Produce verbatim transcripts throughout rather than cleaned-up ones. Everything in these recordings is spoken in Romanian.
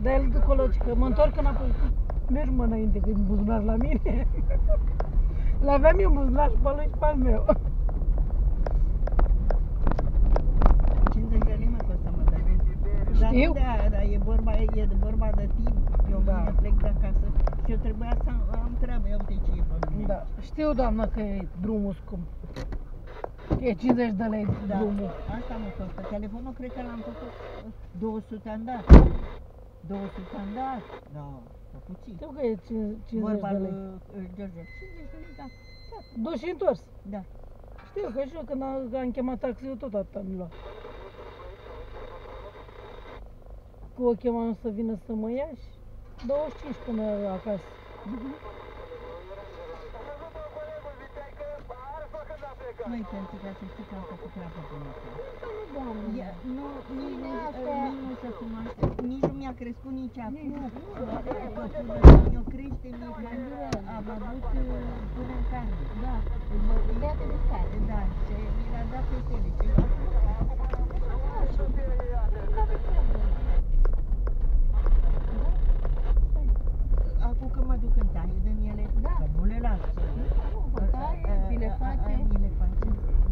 Dar el acolo, că mă întorc înapoi. Merg mă înainte, că e buzunar la mine. L-aveam eu buzunar și pe lui și pe al meu. cincizeci de lei mă costă, mă, dar Știu. Dar nu de aia, e vorba, e de vorba de timp. Eu Da. mâine plec de acasă și eu trebuia să am, am treabă, ia uite ce e pe mine. Da. Știu, doamnă, că e drumul scump. E cincizeci de lei Da. drumul. Asta mă costă. Telefonul cred că l-am făcut două sute am dat. două sute am dat. Da, pe puțin. Știu că e cincizeci Vorba de lui lei. uh, George. cincizeci de lei, da. Da. Dus și întors. Da. Știu că și eu când am, am chemat taxiul tot atât am luat. Cu o chemam să vină să mă ia și douăzeci și cinci până acasă. Măi, pentru că să știi că am făcut treabă bună. Doamne. Ia, nu, nici, Cine nici, asta? nici nu se cunoaște, nici nu mi-a crescut nici acum. Nici nu. Eu crește, nici mai am avut uh, până în carne. Da. Beate de carne, da, și mi l-a dat pe tele. Și acum că mă duc în taie din ele, Da. că nu le las. Vă taie, vi le face. Mi le face.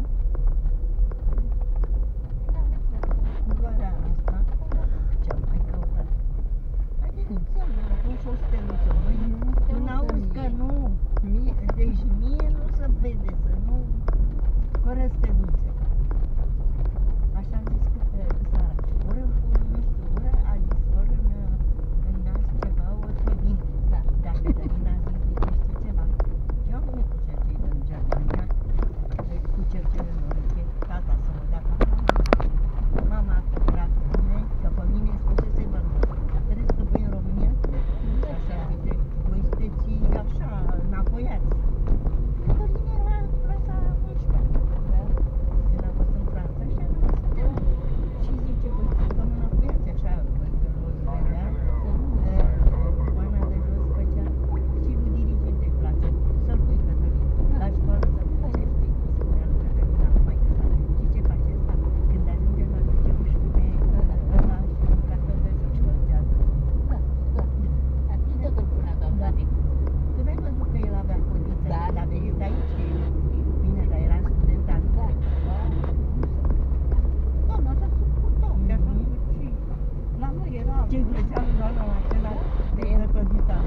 Culoarea asta, cea mai căutată. Haideți, înțeleg, atunci o steluță, măi. Când auzi că nu, mie, deci mie nu se vede să nu, fără steluțe. Așa am zis că Sara, ori în fund, nu știu, ori a zis, ori în, în nas ceva, ori pe vin. Da, da, Cătălina a zis, zice, știi ceva? Eu am venit cu cercei din Germania, cu cercele în ureche, tata să mă dea capul. Mama era cu mine, că pe mine spusese bărbat. Trebuie să voi în România? Așa, uite, voi sunteți așa, înapoiați. Cătălina era în clasa a unsprezecea. Când a fost în Franța, așa nu suntem. Și zice, voi stăm înapoiați, așa, voi că o vedea. Oana de jos făcea și lui dirigent îi place. Să-l pui, Cătălina, la școală să-l plăcești. Spunea lui Cătălina, numai că s-a. Și ce face asta? Când ajunge la liceu și spune ăla și la fel de jos făcează. Da, da. Atunci tot îl punea doamna Nicu. Tu n-ai văzut că el avea codiță Da, când a venit știu. aici? Bine, dar era student al Da, da. Doamna, așa sunt cu tom, și așa Mhm. și la noi era... Ce plăcea lui doamna la acela? De era codița